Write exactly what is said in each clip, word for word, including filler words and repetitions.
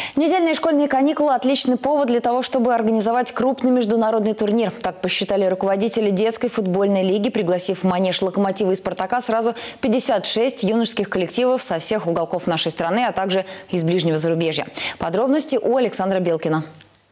Недельные школьные каникулы – отличный повод для того, чтобы организовать крупный международный турнир. Так посчитали руководители детской футбольной лиги, пригласив в манеж «Локомотива» и «Спартака» сразу пятьдесят шесть юношеских коллективов со всех уголков нашей страны, а также из ближнего зарубежья. Подробности у Александра Белкина.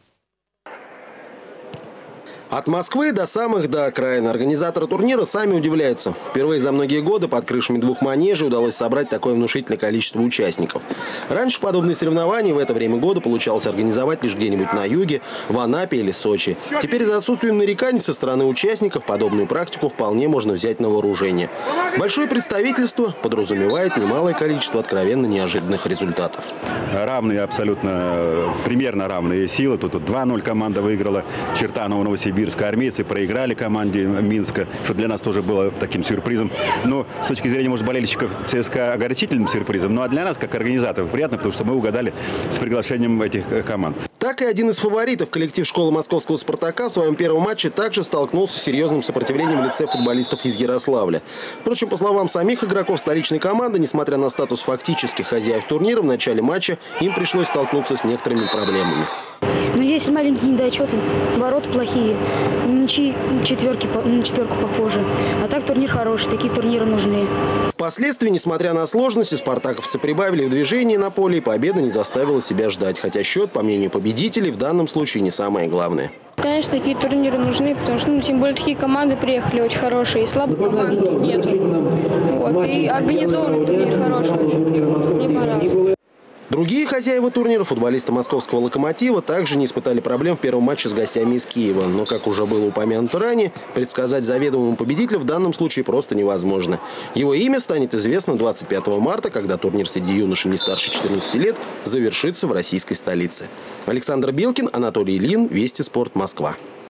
От Москвы до самых до окраин. Организаторы турнира сами удивляются. Впервые за многие годы под крышами двух манежей удалось собрать такое внушительное количество участников. Раньше подобные соревнования в это время года получалось организовать лишь где-нибудь на юге, в Анапе или Сочи. Теперь из-за отсутствия нареканий со стороны участников подобную практику вполне можно взять на вооружение. Большое представительство подразумевает немалое количество откровенно неожиданных результатов. Равные абсолютно, примерно равные силы. Тут два ноль команда выиграла Чертаново, Новосибирск. Армейцы проиграли команде Минска, что для нас тоже было таким сюрпризом. Но с точки зрения, может, болельщиков ЦСКА огорчительным сюрпризом. Ну а для нас, как организаторов, приятно, потому что мы угадали с приглашением этих команд. Так и один из фаворитов, коллектив школы московского «Спартака», в своем первом матче также столкнулся с серьезным сопротивлением в лице футболистов из Ярославля. Впрочем, по словам самих игроков столичной команды, несмотря на статус фактических хозяев турнира, в начале матча им пришлось столкнуться с некоторыми проблемами. Но есть маленькие недочеты, ворота плохие, ничьи четверки, на четверку похожи. А так турнир хороший, такие турниры нужны. Впоследствии, несмотря на сложности, спартаковцы прибавили в движении на поле, и победа не заставила себя ждать. Хотя счет, по мнению победителей, в данном случае не самое главное. Конечно, такие турниры нужны, потому что, ну, тем более, такие команды приехали очень хорошие, и слабых команд нет. Вот, и организованный турнир хороший очень. Мне понравился. Другие хозяева турнира, футболисты московского «Локомотива», также не испытали проблем в первом матче с гостями из Киева. Но, как уже было упомянуто ранее, предсказать заведомому победителя в данном случае просто невозможно. Его имя станет известно двадцать пятого марта, когда турнир среди юношей не старше четырнадцати лет завершится в российской столице. Александр Белкин, Анатолий Ильин, Вести Спорт, Москва.